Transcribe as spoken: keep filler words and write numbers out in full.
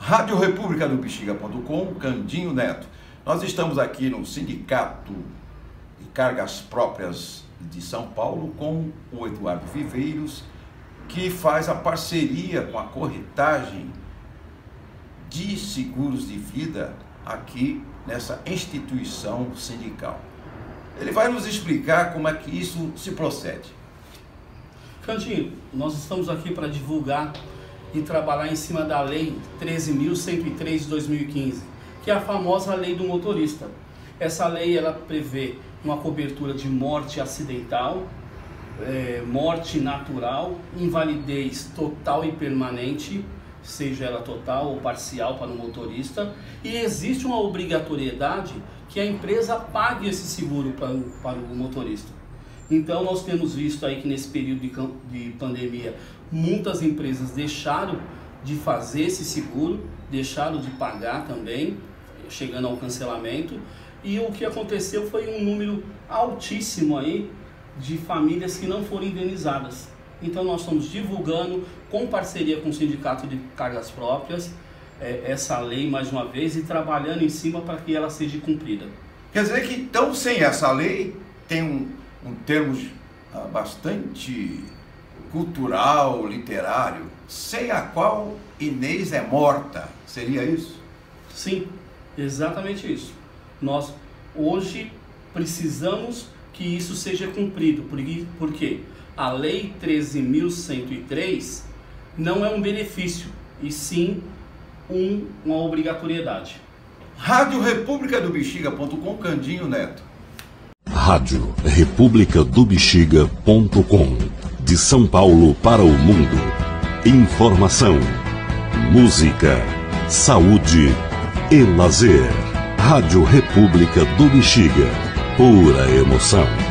Rádio República do Bexiga ponto com, Candinho Neto. Nós estamos aqui no Sindicato de Cargas Próprias de São Paulo com o Eduardo Viveiros, que faz a parceria com a corretagem de seguros de vida aqui nessa instituição sindical. Ele vai nos explicar como é que isso se procede. Candinho, nós estamos aqui para divulgar e trabalhar em cima da Lei treze mil cento e três de dois mil e quinze, que é a famosa Lei do Motorista. Essa lei ela prevê uma cobertura de morte acidental, é, morte natural, invalidez total e permanente, seja ela total ou parcial para o motorista, e existe uma obrigatoriedade que a empresa pague esse seguro para o, para o motorista. Então nós temos visto aí que nesse período de, de pandemia, muitas empresas deixaram de fazer esse seguro, deixaram de pagar também, chegando ao cancelamento, e o que aconteceu foi um número altíssimo aí de famílias que não foram indenizadas. Então nós estamos divulgando, com parceria com o Sindicato de Cargas Próprias, é, essa lei mais uma vez e trabalhando em cima para que ela seja cumprida. Quer dizer que então sem essa lei tem um, um termo ah, bastante cultural, literário, sem a qual Inês é morta, seria isso? Sim, exatamente isso. Nós hoje precisamos que isso seja cumprido, porque, porque a Lei treze mil cento e três não é um benefício, e sim um, uma obrigatoriedade. Rádio República do Bexiga ponto com, Candinho Neto. Rádio República do Bexiga ponto com, de São Paulo para o mundo. Informação, música, saúde e lazer. Rádio República do Bexiga, pura emoção.